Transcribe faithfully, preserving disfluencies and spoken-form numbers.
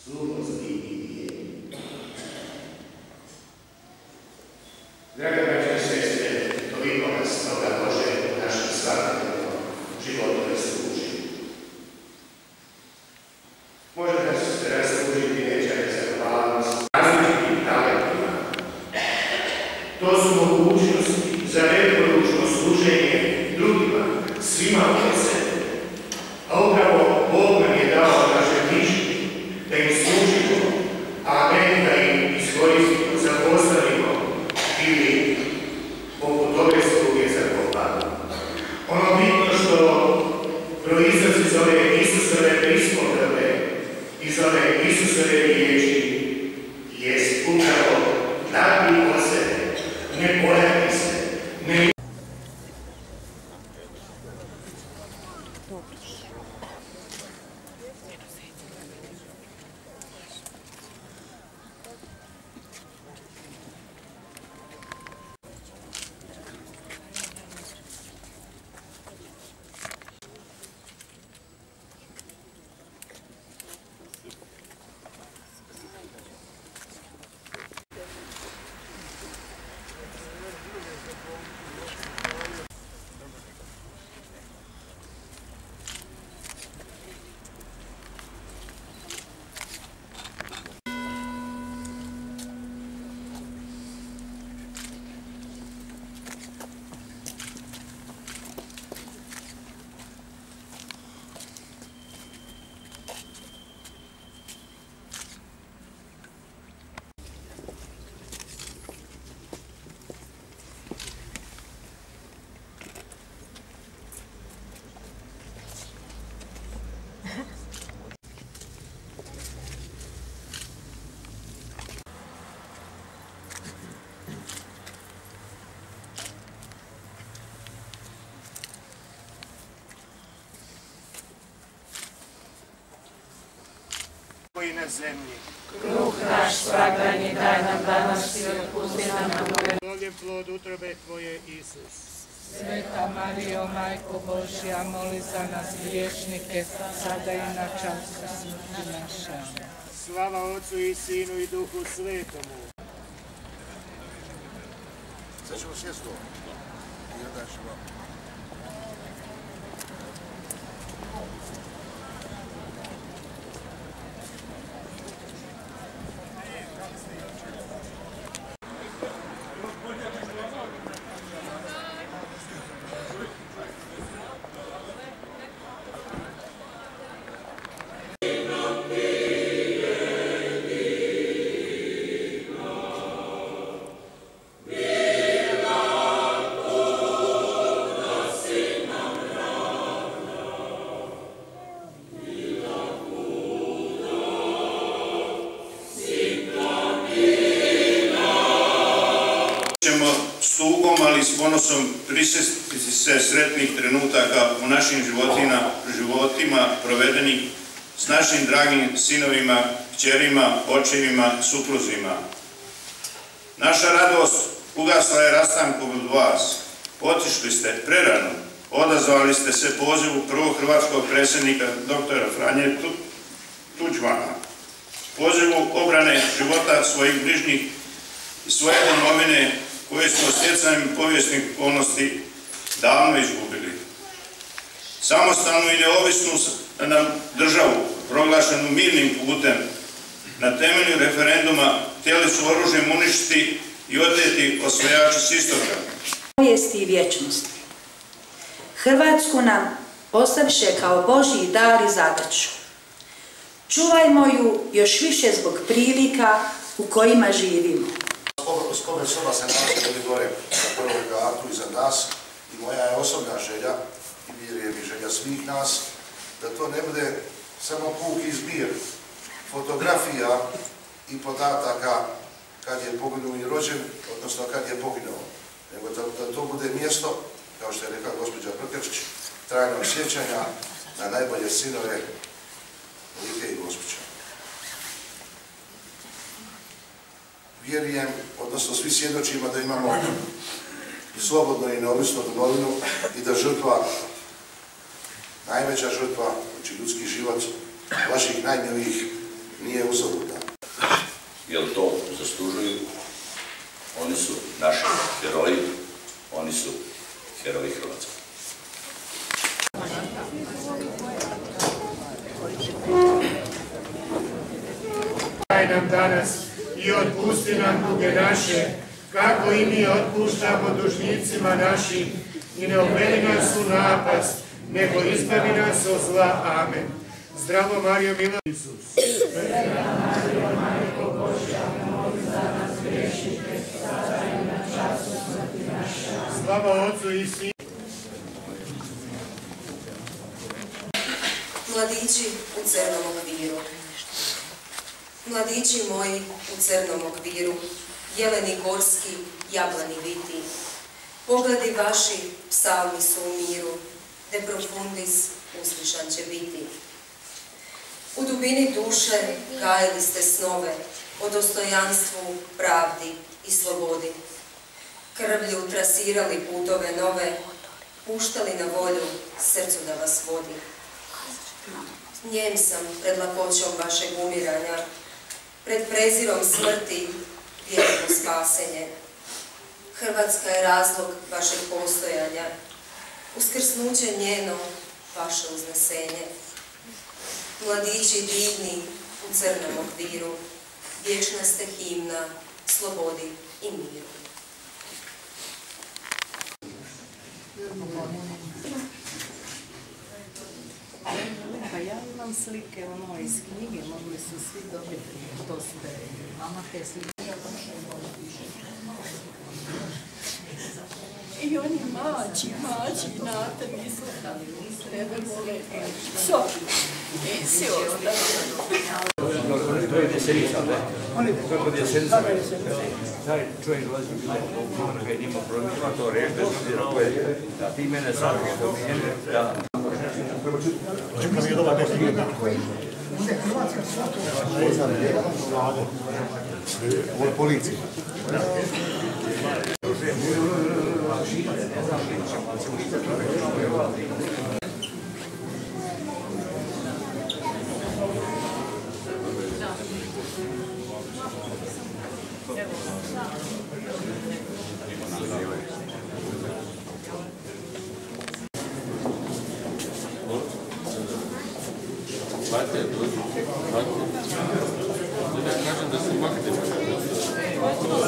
služnosti i vijenju. Draga braća i sestre, toliko nas toga može u našem svakodnevnom životu rastuži. Može nas rastužiti večer za zahvalnost različitim talentima. To su mogućnosti za velikodušno služenje drugima, svima oko sebe. A upravo Bog nam je dao naše mišljenje, da im služimo, a ne da im iskoristimo, zapostavimo ili poput ove sluge za pohvalu. Ono bitno što proizlazi iz ove Isusove prispodobe, iz ove Isusove riječi, jest upravo dati o sebe, ne bojati se, ne koji na zemlji. Kruh naš svakdanji daj nam danas i otpusti nam naše. Blagoslovljen plod utrobe Tvoje, Isus. Sveta Marijo, Majko Božja, moli za nas griješnike, sada i na čas smrti naše. Slava Otcu i Sinu i Duhu Svetomu. Sad ćemo sjesti ovo. I onda ćemo... ali s ponosom prisjetiti se sretnih trenutaka u našim životima, životima provedenih s našim dragim sinovima, kćerima, očevima, supruzima. Naša radost ugasla je rastankom od vas. Otišli ste prerano, odazvali ste se pozivu prvog hrvatskog predsjednika doktora Franje Tuđmana, pozivu obrane života svojih bližnjih i svoje domovine koje smo stjecanjem povijesnih okolnosti davno izgubili. Samostalnu i neovisnu nam državu, proglašenu mirnim putem, na temelju referenduma htjeli su oružjem uništiti i oteti osvajači s istoka. Povijesti i vječnosti. Hrvatsku nam ostavše kao Božji dar i zadaću. Čuvajmo ju još više zbog prilika u kojima živimo. Spomen soba se nalazi ovdje gore na prvom katu iza nas i moja je osobna želja i vjerujem i želja svih nas da to ne bude samo puki zbir fotografija i podataka kad je poginuo i rođen, odnosno kad je poginuo, nego da, da to bude mjesto, kao što je rekla gospođa Prkrčić, trajnog sjećanja na najbolje sinove Like i Gospića. Vjerujem, odnosno svi svjedočimo da imamo slobodnu i neovisnu domovinu i da žrtva, najveća žrtva, znači ljudski život vaših najmilijih nije uzalud. daj nam danas i otpusti nam duge naše, kako i mi otpuštamo dužnicima našim, i ne uvedi nas u napast, nego izbavi nas od zla. Amen. Zdravo Marijo, mila Isus. Slava Otcu i Sinu. Mladići u crnom okviru. Mladići moji u crnom okviru, jeleni gorski, jablani viti, pogledi vaši psalmi su u miru, de profundis uslišan će biti. U dubini duše gajili ste snove o dostojanstvu, pravdi i slobodi. Krvlju trasirali putove nove, puštali na volju srcu da vas vodi. Njem sam pred lakoćom vašeg umiranja, pred prezirom smrti vječno spasenje. Hrvatska je razlog vašeg postojanja, uskrsnuće njeno vaše uznesenje. Mladići divni u crnom okviru, vječna ste himna slobodi i miru. Pa ja imam slike ono iz knjige, mogli su svi dobiti to sve. Mama te slike. I oni mači, mači, nate, nisu tebe vole. Što? Nisi ostali. To je desenica, ne? Oni kako desenica, taj čovjek dolazi u bilo, kad ima problema, to reći, bez obzira koje, da ti mene sad pomijene, da... Čekam je dobar nešto jedna. Hrvatska svaka ovo je policija. Hvala, dođu. Hvala. Da kažem da su makne.